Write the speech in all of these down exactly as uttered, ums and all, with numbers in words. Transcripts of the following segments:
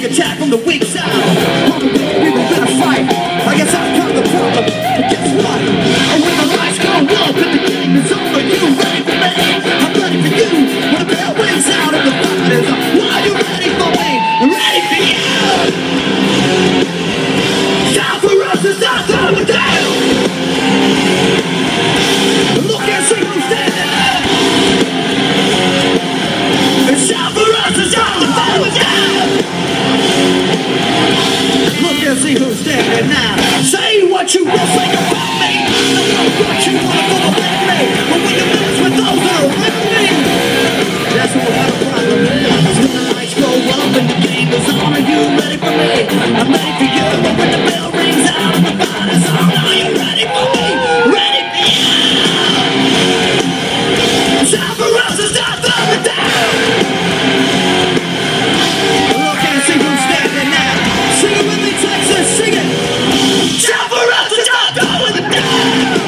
attack from the weak side. On the weak people better fight. I guess I've got the problem, but guess what? And when the lights go up and the game is over, you ready for me? I'm ready for you. When the bell rings out and the fight is up, are you ready for me? I'm ready for you. Time for us to start throwing down. Look and see who's standing there. It's time for us to start throwing down. Look and see who's standing now. Say what you will say about me. Know what you want for the let me. But when you mess with those that are with me, that's what we have a problem with. When the lights go up and the game is on, are you ready for me? I'm ready for you. But when the bell rings out and the fight is on, are you ready for me? Ready for you. It's time for us to start throwing down. Look and see who's standing now. Sing it with me, Texas, sing it. Time for us to start throwing down.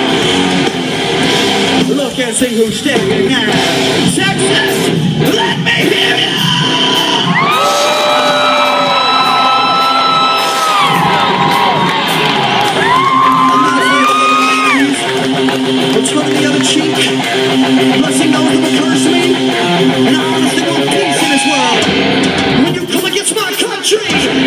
Look and see who's standing now. Texas, let me hear you. Turn the other cheek, unless he knows it will curse me. And I honestly want peace in this world. When you come against my country,